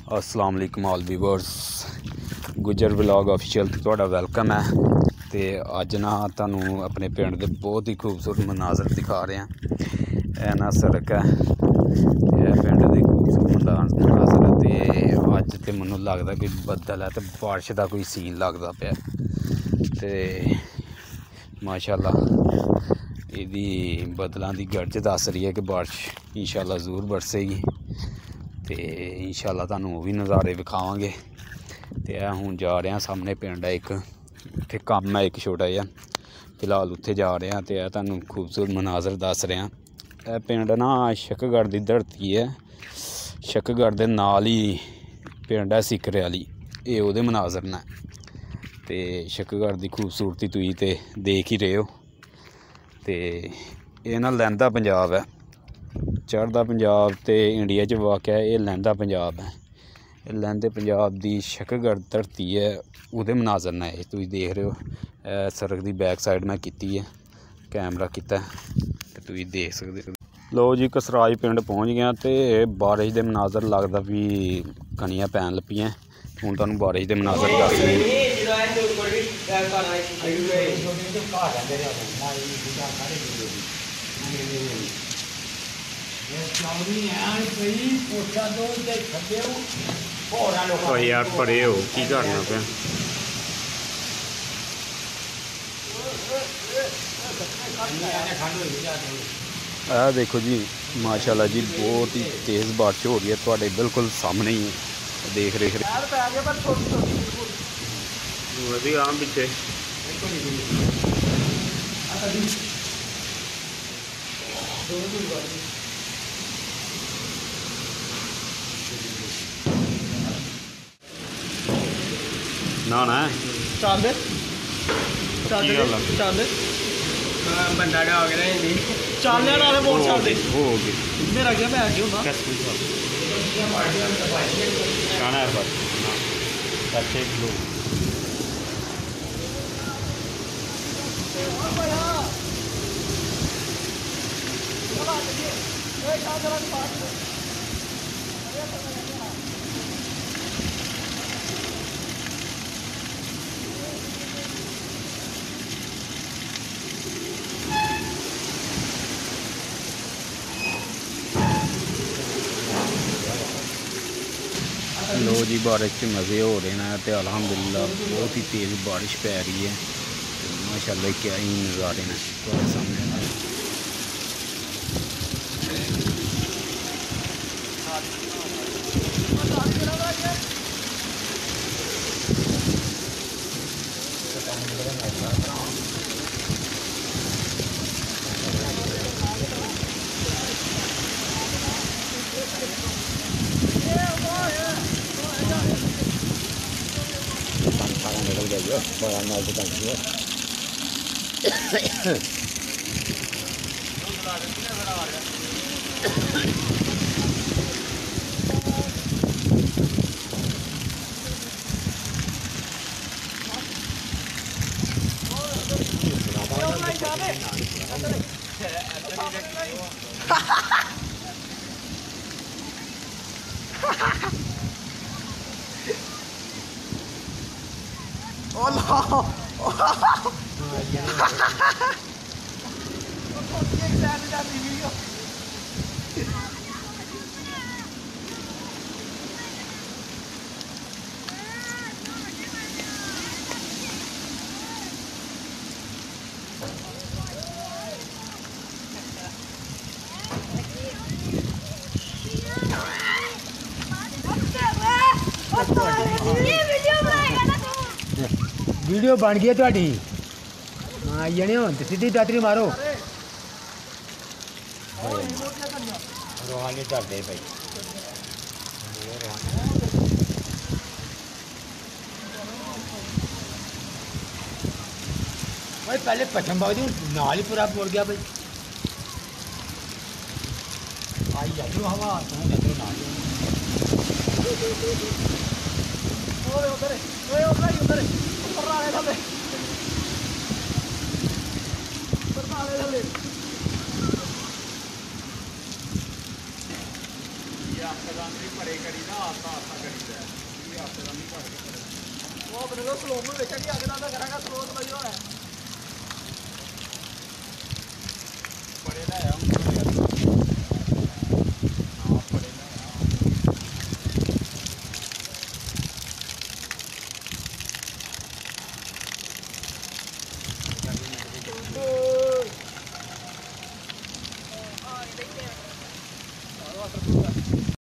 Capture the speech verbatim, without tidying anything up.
अस्सलाम वालेकुम all viewers, Gujjar vlog official ते तुहाडा वेलकम है। तो अज ना तुहानू अपने पिंड दे बहुत ही खूबसूरत मनाजर दिखा रहे हैं। यह ना सड़क है, यह पिंड दे खूबसूरत मनाजर है। तो अज तो मैनू लगता कि बदल है तो बारिश का कोई सीन लगता पाया। तो माशाअल्लाह इहदी बदलों की गर्ज दस रही है कि बारिश इंशाअल्लाह जरूर बरसेगी। तो इंशाअल्लाह तुहानू वो भी नज़ारे विखावांगे। तो यह हुण जा रहे हैं सामने पिंड है एक, उत्थे कम है एक छोटा जिहा, फिलहाल उत्थे जा रहे हैं। तो यह तुहानू खूबसूरत मनाजर दस रहे हैं। यह पिंड ना शकगढ़ की धरती है, शकगढ़ के नाल ही पिंड है सिकरे वाली, ये उहदे मनाजर ने। तो शकगढ़ की खूबसूरती तुसीं ते देख ही रहे हो। तो यह ना लैंदा पंजाब है, चढ़दा पंजाब तो इंडिया च वाक़ है, ये लैंदा पंजाब है। लैंदे पंजाब की शकगढ़ धरती है, उहदे मनाजर ने ये तुसीं देख रहे हो। सड़क की बैक साइड मैं की है, कैमरा किता तो तुसीं देख सकते हो। लो जी कसराज पिंड पहुँच गया। तो बारिश के मनाजर लगता भी कनियां पैन लपियां। हुण तुहानू बारिश के मनाजर दस रहे हैं। यार परे हो की करना पे आ देखो जी, माशाल्लाह जी बहुत ही तेज़ बारिश हो रही है, थोड़े बिल्कुल सामने ही है। देख रहे आम पीछे ना ना चल चल चल बंदा डाग रहा है चल नाले बोल चल दे हो गए मेरा क्या मैं क्यों ना खाना है पर अच्छे लोग लो जी बारिश के मज़े हो रहे हैं। तो अल्हम्दुलिल्लाह बहुत ही तेज़ बारिश पै रही है। तो माशाल्लाह क्या ही नज़ारे हैं तुम्हारे सामने। निकल गया बड़ा नाल दुकान है। Oh no! वीडियो बन गई थोड़ी हाँ आई जाने हो सीधी दातरी मारो रोहानी डरते भाई भाई पहले पठम बाबू नाल ही पूरा बोल गया भाई आई जाती हवा उधर उधर उधर ਆਫਟਰਦਾਨੀ ਭਰੇ ਕਰੀਦਾ ਆਸਤਾ ਆਸਤਾ ਕਰੀਦਾ ਇਹ ਆਫਟਰਦਾਨੀ ਭਰ ਕੇ ਭਰੇ ਉਹ ਆਪਣੇ ਕੋਲ ਸਲੋਪ ਨੂੰ ਵੇਖਿਆ ਅੱਗ ਨਾਲ ਕਰਾਂਗਾ ਸਲੋਪ ਵਜੀ ਹੋਣਾ ਬੜੇ ਲੈ ਆ ਹਾਂ ਬੜੇ ਲੈ ਆ Oh,